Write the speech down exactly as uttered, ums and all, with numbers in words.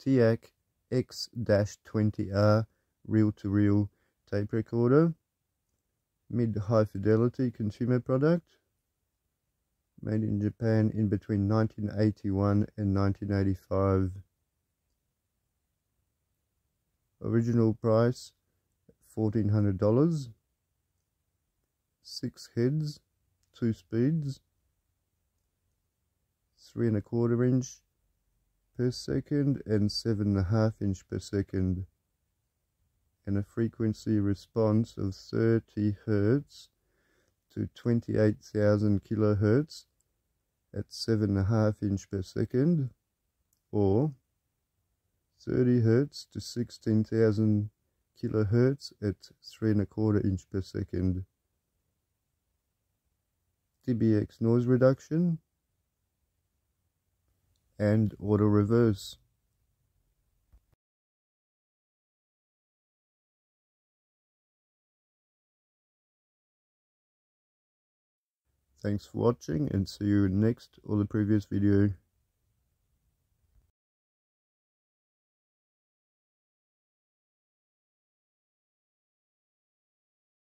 Teak X twenty R reel-to-reel tape recorder, mid-high fidelity consumer product, made in Japan in between nineteen eighty-one and nineteen eighty-five. Original price fourteen hundred dollars. Six heads, two speeds, three and a quarter inch per second and seven and a half inch per second, and a frequency response of thirty hertz to twenty-eight thousand kilohertz at seven and a half inch per second, or thirty hertz to sixteen thousand kilohertz at three and a quarter inch per second. D B X noise reduction and auto reverse. Thanks for watching, and see you next or the previous video.